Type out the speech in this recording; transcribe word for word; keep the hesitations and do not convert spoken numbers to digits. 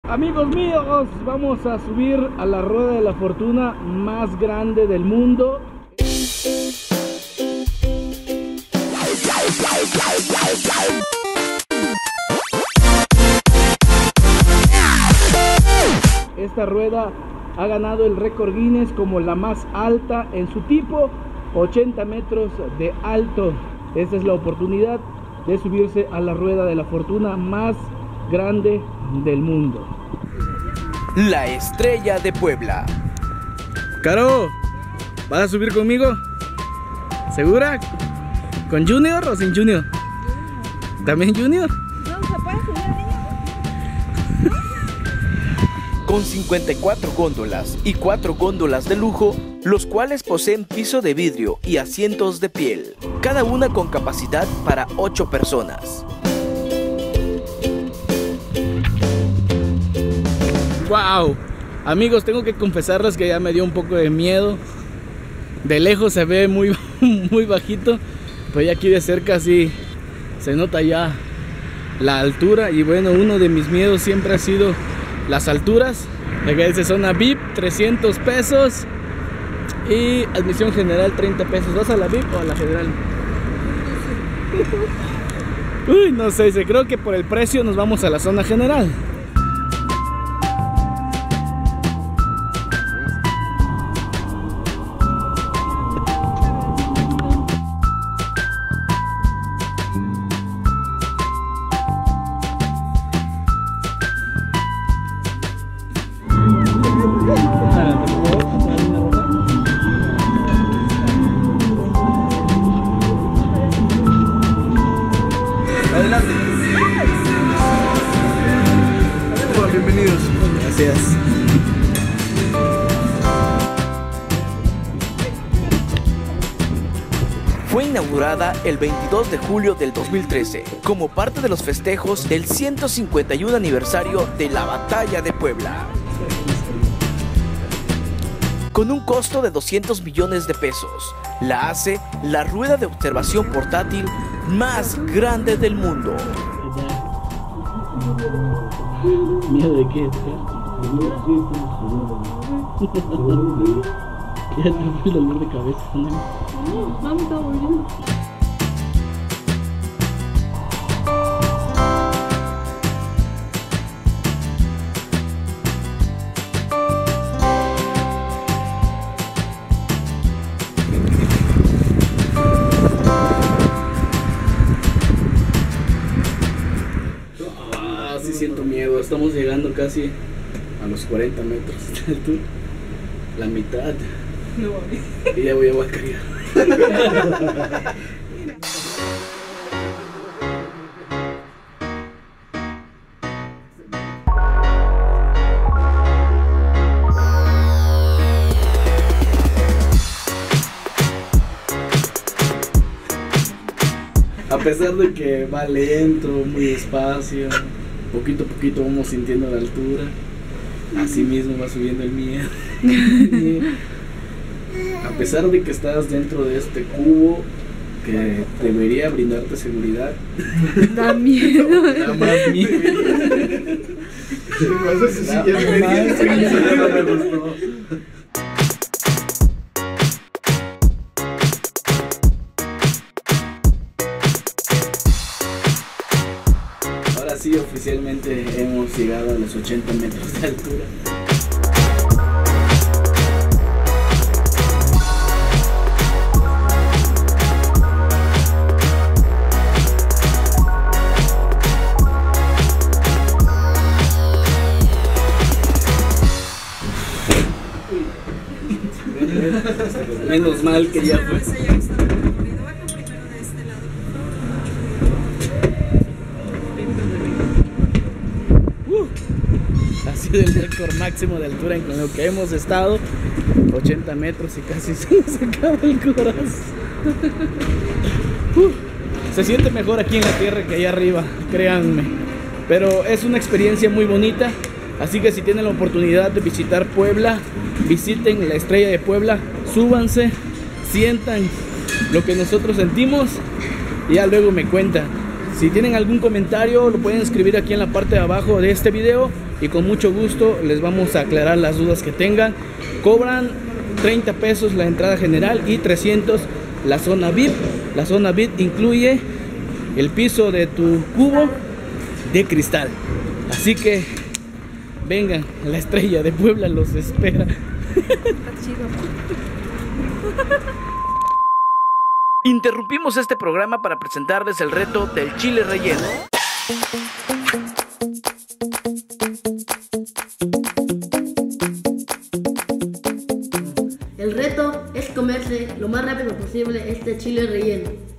Amigos míos, vamos a subir a la rueda de la fortuna más grande del mundo. Esta rueda ha ganado el récord Guinness como la más alta en su tipo, ochenta metros de alto. Esta es la oportunidad de subirse a la rueda de la fortuna más grande del mundo. La Estrella de Puebla. Caro, ¿vas a subir conmigo? ¿Segura? ¿Con Junior o sin Junior? ¿También Junior? No, ¿se puede subir niño? Con cincuenta y cuatro góndolas y cuatro góndolas de lujo, los cuales poseen piso de vidrio y asientos de piel, cada una con capacidad para ocho personas. ¡Wow! Amigos, tengo que confesarles que ya me dio un poco de miedo. De lejos se ve muy, muy bajito, pero ya aquí de cerca sí se nota ya la altura. Y bueno, uno de mis miedos siempre ha sido las alturas. Acá dice zona V I P, trescientos pesos. Y admisión general, treinta pesos. ¿Vas a la V I P o a la general? Uy, no sé, creo que por el precio nos vamos a la zona general. Adelante. Hola, bienvenidos. Gracias. Fue inaugurada el veintidós de julio del dos mil trece como parte de los festejos del ciento cincuenta y uno aniversario de la Batalla de Puebla. Con un costo de doscientos millones de pesos, la hace la rueda de observación portátil más grande del mundo. ¿Miedo de qué? Ya te fue el dolor de cabeza, ¿no? Vamos a volver. Ah, sí siento miedo. Estamos llegando casi a los cuarenta metros de altura. La mitad. No, Y ya voy a guacarear. A pesar de que va lento, muy despacio, poquito a poquito vamos sintiendo la altura, así mismo va subiendo el miedo. A pesar de que estás dentro de este cubo que debería brindarte seguridad, da miedo. da más miedo. No sé si Da ya me más miedo. no me gustó. Ahora sí, oficialmente hemos llegado a los ochenta metros de altura. Menos mal que ya fue. Uh, ha sido el récord máximo de altura en lo que hemos estado, ochenta metros, y casi se nos acaba el corazón. Uh, se siente mejor aquí en la tierra que allá arriba, créanme. Pero es una experiencia muy bonita. Así que si tienen la oportunidad de visitar Puebla, visiten la Estrella de Puebla, súbanse, sientan lo que nosotros sentimos y ya luego me cuentan. Si tienen algún comentario lo pueden escribir aquí en la parte de abajo de este video y con mucho gusto les vamos a aclarar las dudas que tengan. Cobran treinta pesos la entrada general y trescientos la zona V I P. La zona V I P incluye el piso de tu cubo de cristal. Así que vengan, la estrella de Puebla los espera. Interrumpimos este programa para presentarles el reto del chile relleno. El reto es comerse lo más rápido posible este chile relleno.